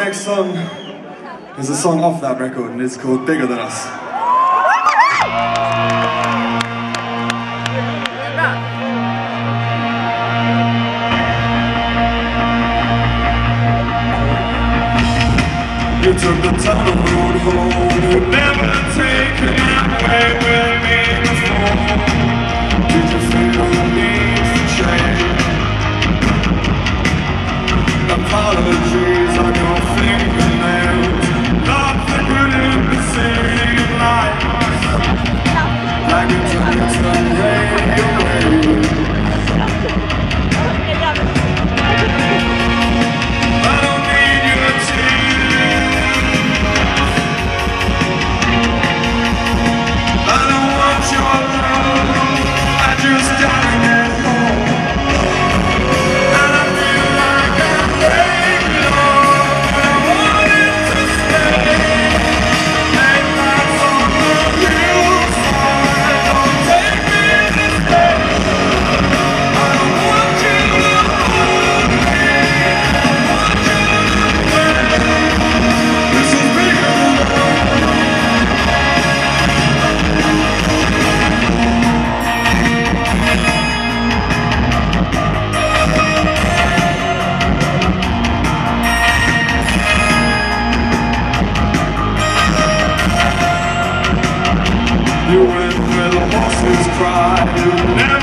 next song is a song off that record, and it's called Bigger Than Us. You took the tunnel road home, you'd never taken that way with me before. Did you feel the need for change? Apologies on your fingernails, not the good in the city of lights. Like a tungsten radio wave. I don't need your tears, I don't want your love, I just gotta get home. And I feel like I'm breaking off, and I wanted to stay. Make lights on the hillside, don't take me this way. I don't want you to hold me, I want you to play. This is bigger than us. You went where the horses cry. You never